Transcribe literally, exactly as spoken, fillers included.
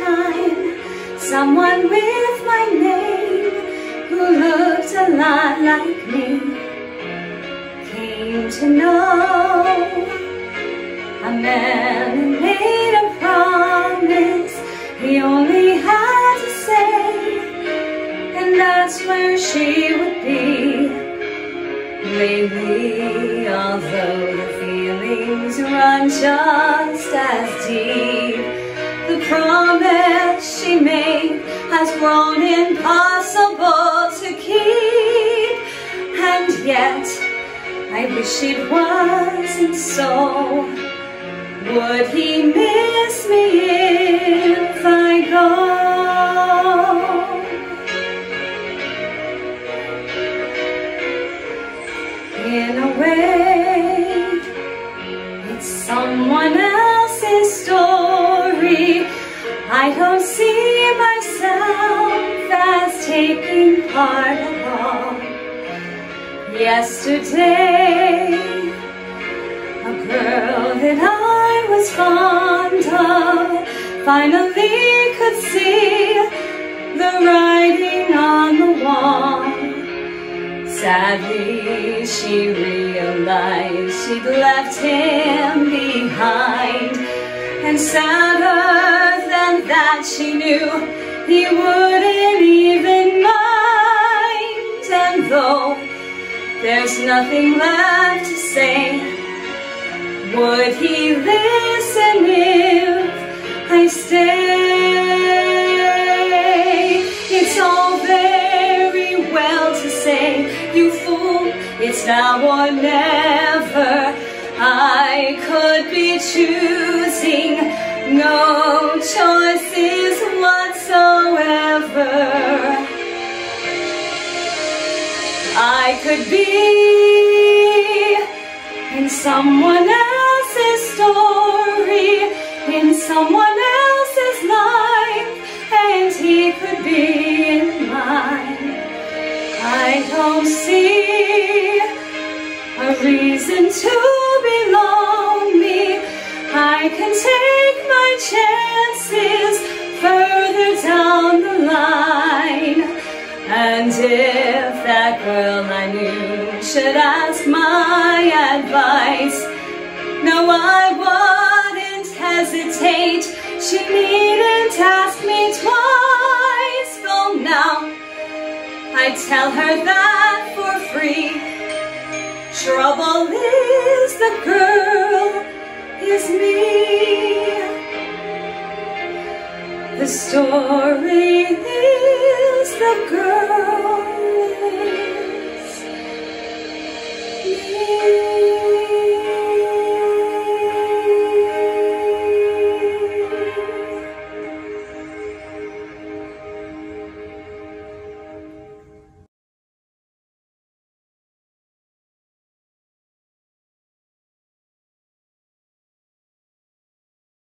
time, someone with my name who looked a lot like me came to know a man who made a promise he only had to say, and that's where she would be. Lately, although the feelings run just as deep, the promise she made has grown impossible to keep. And yet, I wish it wasn't so. Would he miss me if I go? In a way, it's someone else's story. I don't see myself as taking part at all. Yesterday, a girl that I was fond of finally could see the writing on the wall. Sadly, she realized she'd left him behind, and sadder than that, she knew he wouldn't even mind. And though there's nothing left to say, would he listen if I stay? It's all very well to say, you fool, it's now or never. I could be choosing no choices whatsoever. I could be in someone else's story, in someone else's life, and he could be in mine. I don't see a reason to be lonely. I can take my chances further down the line. And if that girl I knew should ask my advice, no, I wouldn't hesitate. She needn't ask me twice. Oh, now I tell her that for free. Trouble is the girl is me. The story is the girl